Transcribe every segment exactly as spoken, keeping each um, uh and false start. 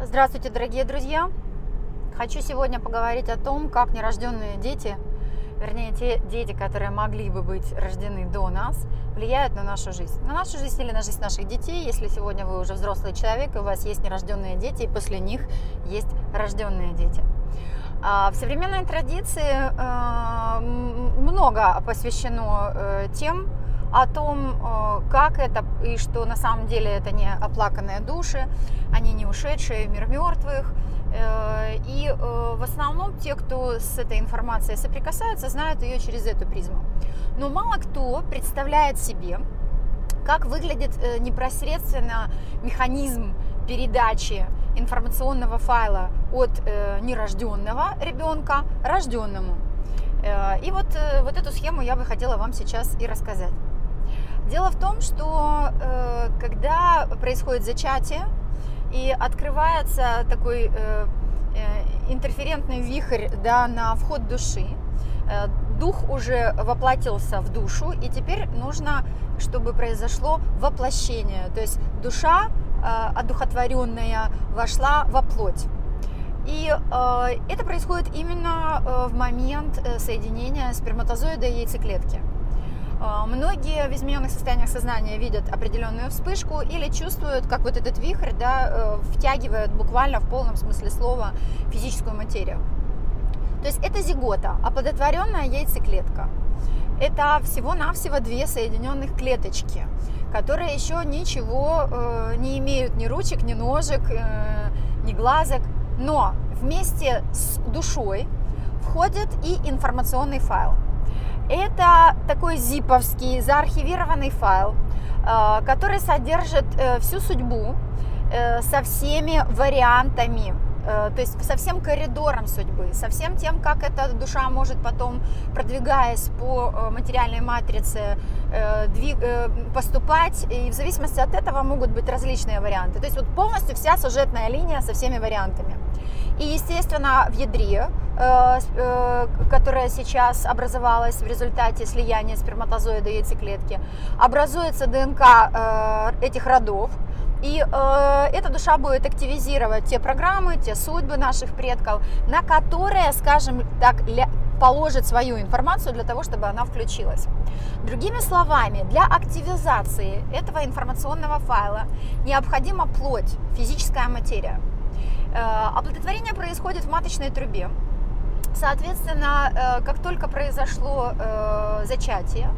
Здравствуйте, дорогие друзья! Хочу сегодня поговорить о том, как нерожденные дети, вернее, те дети, которые могли бы быть рождены до нас, влияют на нашу жизнь. На нашу жизнь или на жизнь наших детей, если сегодня вы уже взрослый человек, и у вас есть нерожденные дети, и после них есть рожденные дети. В современной традиции много посвящено тем, о том, как это и что на самом деле это не оплаканные души, они не ушедшие в мир мертвых. И в основном те, кто с этой информацией соприкасаются, знают ее через эту призму. Но мало кто представляет себе, как выглядит непосредственно механизм передачи информационного файла от нерожденного ребенка рожденному. И вот, вот эту схему я бы хотела вам сейчас и рассказать. Дело в том, что э, когда происходит зачатие и открывается такой э, э, интерферентный вихрь, да, на вход души, э, дух уже воплотился в душу, и теперь нужно, чтобы произошло воплощение, то есть душа э, одухотворенная вошла во плоть. И э, это происходит именно э, в момент э, соединения сперматозоида и яйцеклетки. Многие в измененных состояниях сознания видят определенную вспышку или чувствуют, как вот этот вихрь, да, втягивает буквально в полном смысле слова физическую материю. То есть это зигота, оплодотворенная яйцеклетка. Это всего-навсего две соединенных клеточки, которые еще ничего э, не имеют, ни ручек, ни ножек, э, ни глазок. Но вместе с душой входит и информационный файл. Это такой зиповский, заархивированный файл, который содержит всю судьбу со всеми вариантами, то есть со всем коридором судьбы, со всем тем, как эта душа может потом, продвигаясь по материальной матрице, поступать, и в зависимости от этого могут быть различные варианты. То есть вот полностью вся сюжетная линия со всеми вариантами. И, естественно, в ядре, которая сейчас образовалась в результате слияния сперматозоида и яйцеклетки, образуется ДНК этих родов, и эта душа будет активизировать те программы, те судьбы наших предков, на которые, скажем так, положит свою информацию для того, чтобы она включилась. Другими словами, для активизации этого информационного файла необходима плоть, физическая материя. Оплодотворение происходит в маточной трубе. Соответственно, как только произошло зачатие,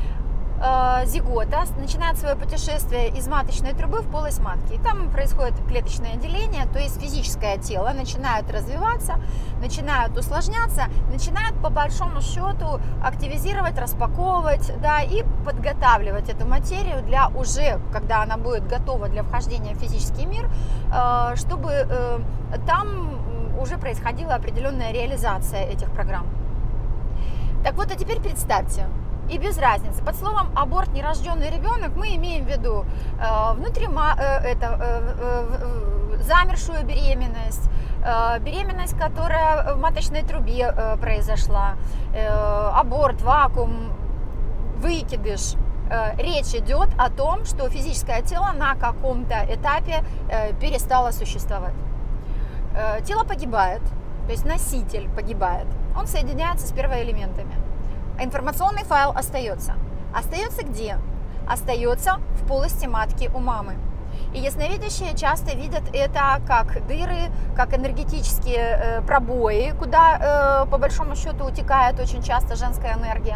зигота начинает свое путешествие из маточной трубы в полость матки. И там происходит клеточное деление, то есть физическое тело начинает развиваться, начинает усложняться, начинает по большому счету активизировать, распаковывать, да, и подготавливать эту материю для уже, когда она будет готова для вхождения в физический мир, чтобы там уже происходила определенная реализация этих программ. Так вот, а теперь представьте, и без разницы, под словом аборт нерожденный ребенок мы имеем в виду э, внутри, э, это, э, э, замершую беременность, э, беременность, которая в маточной трубе э, произошла, э, аборт, вакуум, выкидыш. Э, речь идет о том, что физическое тело на каком-то этапе э, перестало существовать. Э, тело погибает, то есть носитель погибает, он соединяется с первоэлементами. Информационный файл остается. Остается где? Остается в полости матки у мамы. И ясновидящие часто видят это как дыры, как энергетические пробои, куда по большому счету утекает очень часто женская энергия.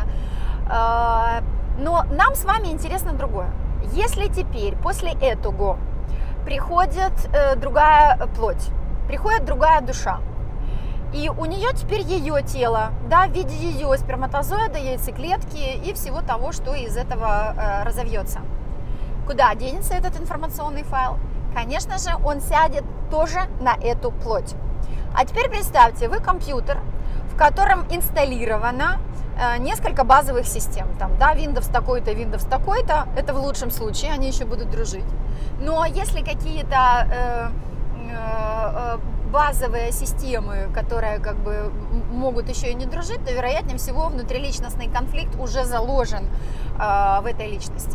Но нам с вами интересно другое. Если теперь после этого приходит другая плоть, приходит другая душа, и у нее теперь ее тело, да, в виде ее сперматозоида, яйцеклетки и всего того, что из этого э, разовьется. Куда денется этот информационный файл? Конечно же, он сядет тоже на эту плоть. А теперь представьте, вы компьютер, в котором инсталлировано э, несколько базовых систем. Там, да, Windows такой-то, Windows такой-то, это в лучшем случае, они еще будут дружить. Но если какие-то э, э, базовые системы, которые как бы могут еще и не дружить, то вероятнее всего внутриличностный конфликт уже заложен э, в этой личности.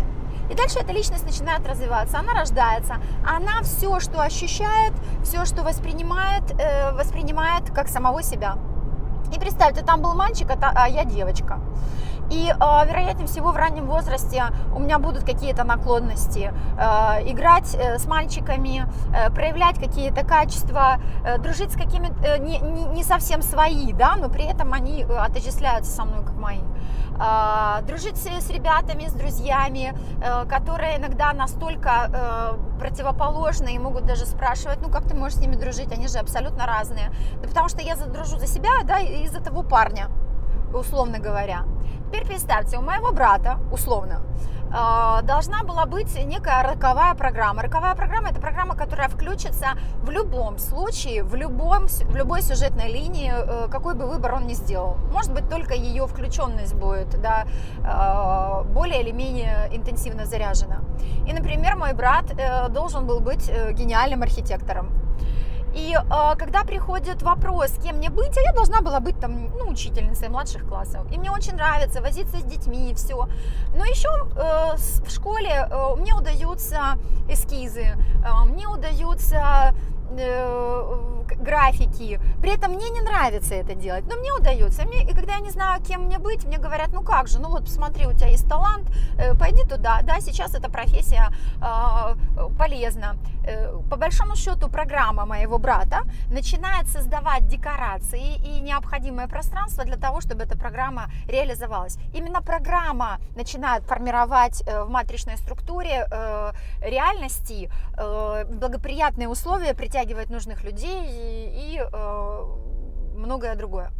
И дальше эта личность начинает развиваться, она рождается, она все, что ощущает, все, что воспринимает, э, воспринимает как самого себя. И представьте, там был мальчик, а я девочка. И, э, вероятнее всего, в раннем возрасте у меня будут какие-то наклонности э, играть э, с мальчиками, э, проявлять какие-то качества, э, дружить с какими-то э, не, не, не совсем свои, да, но при этом они отождествляются со мной как мои. Э, дружить с, с ребятами, с друзьями, э, которые иногда настолько э, противоположны и могут даже спрашивать, ну как ты можешь с ними дружить, они же абсолютно разные. Да потому что я дружу за себя, да, и за того парня, условно говоря. Теперь представьте, у моего брата, условно, должна была быть некая роковая программа. Роковая программа – это программа, которая включится в любом случае, в, любом, в любой сюжетной линии, какой бы выбор он ни сделал. Может быть, только ее включенность будет, да, более или менее интенсивно заряжена. И, например, мой брат должен был быть гениальным архитектором. И э, когда приходит вопрос, кем мне быть, а я должна была быть там, ну, учительницей младших классов. И мне очень нравится возиться с детьми и все. Но еще э, в школе э, мне удаются эскизы, э, мне удаются э, графики. При этом мне не нравится это делать, но мне удается. Мне, и когда я не знаю, кем мне быть, мне говорят, ну как же, ну вот посмотри, у тебя есть талант, э, пойди туда. Да, сейчас эта профессия э, полезна. По большому счету, программа моего брата начинает создавать декорации и необходимое пространство для того, чтобы эта программа реализовалась. Именно программа начинает формировать в матричной структуре реальности благоприятные условия, притягивать нужных людей и многое другое.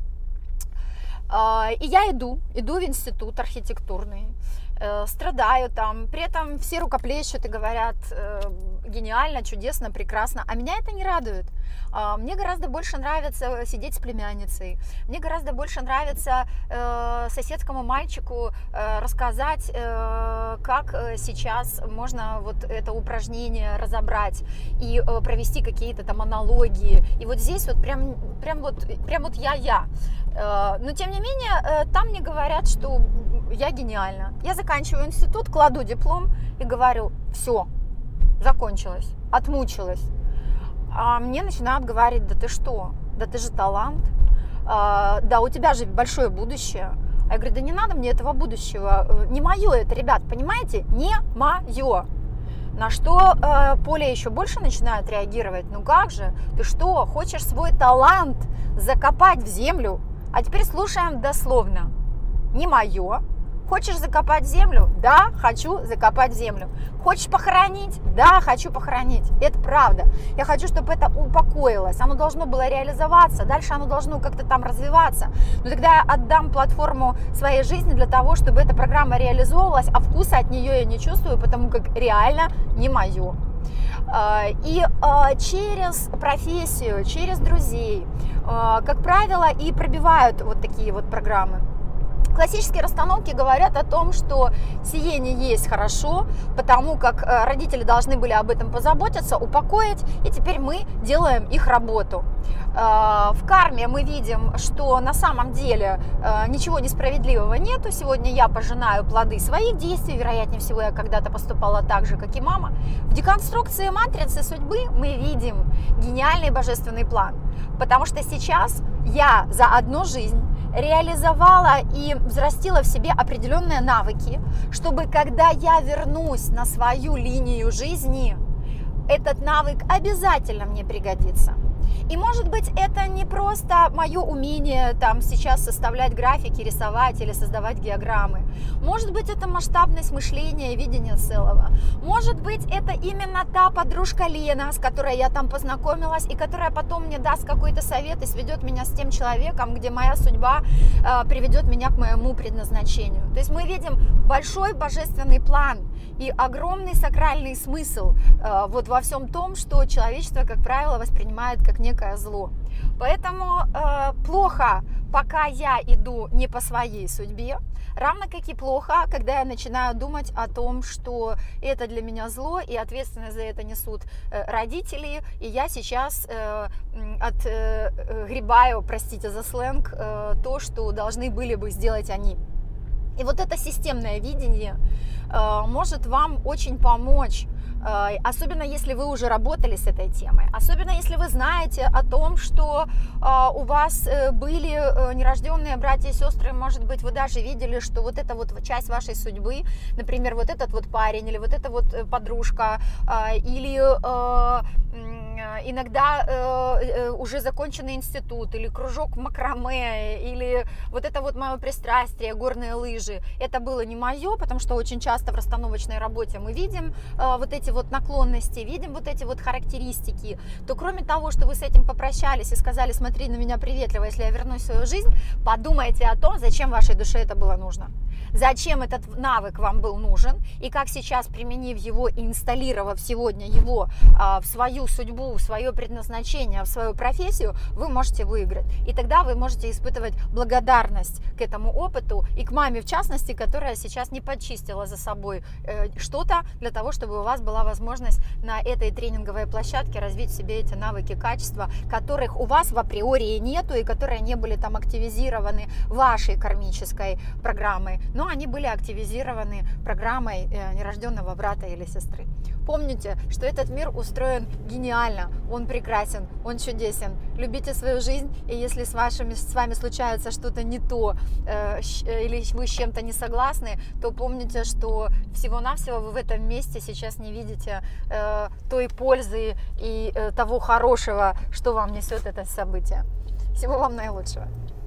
И я иду, иду в институт архитектурный, страдаю там, при этом все рукоплещут и говорят гениально, чудесно, прекрасно, а меня это не радует. Мне гораздо больше нравится сидеть с племянницей, мне гораздо больше нравится э, соседскому мальчику э, рассказать, э, как сейчас можно вот это упражнение разобрать и э, провести какие-то там аналогии. И вот здесь вот прям, прям вот, прям вот я-я. Э, но тем не менее, э, там мне говорят, что я гениальна. Я заканчиваю институт, кладу диплом и говорю, все, закончилось, отмучилась. А мне начинают говорить, да ты что, да ты же талант, а, да у тебя же большое будущее. А я говорю, да не надо мне этого будущего, не мое это, ребят, понимаете, не мое. На что э, Поля еще больше начинает реагировать, ну как же, ты что, хочешь свой талант закопать в землю? А теперь слушаем дословно, не мое. Хочешь закопать землю? Да, хочу закопать землю. Хочешь похоронить? Да, хочу похоронить. Это правда. Я хочу, чтобы это упокоилось. Оно должно было реализоваться. Дальше оно должно как-то там развиваться. Но тогда я отдам платформу своей жизни для того, чтобы эта программа реализовывалась, а вкуса от нее я не чувствую, потому как реально не мое. И через профессию, через друзей, как правило, и пробивают вот такие вот программы. Классические расстановки говорят о том, что сие не есть хорошо, потому как родители должны были об этом позаботиться, упокоить, и теперь мы делаем их работу. В карме мы видим, что на самом деле ничего несправедливого нету. Сегодня я пожинаю плоды своих действий, вероятнее всего я когда-то поступала так же, как и мама. В деконструкции матрицы судьбы мы видим гениальный божественный план, потому что сейчас я за одну жизнь реализовала и взрастила в себе определенные навыки, чтобы когда я вернусь на свою линию жизни, этот навык обязательно мне пригодится. И может быть это не просто мое умение там сейчас составлять графики, рисовать или создавать диаграммы. Может быть это масштабность мышления и видения целого. Может быть это именно та подружка Лена, с которой я там познакомилась и которая потом мне даст какой-то совет и сведет меня с тем человеком, где моя судьба э, приведет меня к моему предназначению. То есть мы видим большой божественный план и огромный сакральный смысл э, вот во всем том, что человечество, как правило, воспринимает как некое зло. Поэтому э, плохо, пока я иду не по своей судьбе, равно как и плохо, когда я начинаю думать о том, что это для меня зло, и ответственность за это несут э, родители, и я сейчас э, отгребаю, э, простите за сленг, э, то, что должны были бы сделать они. И вот это системное видение э, может вам очень помочь, э, особенно если вы уже работали с этой темой, особенно если вы знаете о том, что э, у вас э, были э, нерожденные братья и сестры, может быть, вы даже видели, что вот эта вот часть вашей судьбы, например, вот этот вот парень или вот эта вот подружка, э, или э, иногда э, уже законченный институт, или кружок макраме, или вот это вот мое пристрастие, горные лыжи, это было не мое, потому что очень часто в расстановочной работе мы видим э, вот эти вот наклонности, видим вот эти вот характеристики, то кроме того, что вы с этим попрощались и сказали: смотри на меня приветливо, если я вернусь в свою жизнь, подумайте о том, зачем вашей душе это было нужно. Зачем этот навык вам был нужен, и как сейчас, применив его и инсталлировав сегодня его а, в свою судьбу, в свое предназначение, в свою профессию, вы можете выиграть. И тогда вы можете испытывать благодарность к этому опыту и к маме, в частности, которая сейчас не подчистила за собой э, что-то для того, чтобы у вас была возможность на этой тренинговой площадке развить в себе эти навыки, качества, которых у вас в априори нету и которые не были там активизированы вашей кармической программой, но они были активизированы программой э, нерожденного брата или сестры. Помните, что этот мир устроен гениально, он прекрасен, он чудесен. Любите свою жизнь, и если с, вашими, с вами случается что-то не то, э, или вы с чем-то не согласны, то помните, что всего-навсего вы в этом месте сейчас не видите э, той пользы и э, того хорошего, что вам несет это событие. Всего вам наилучшего.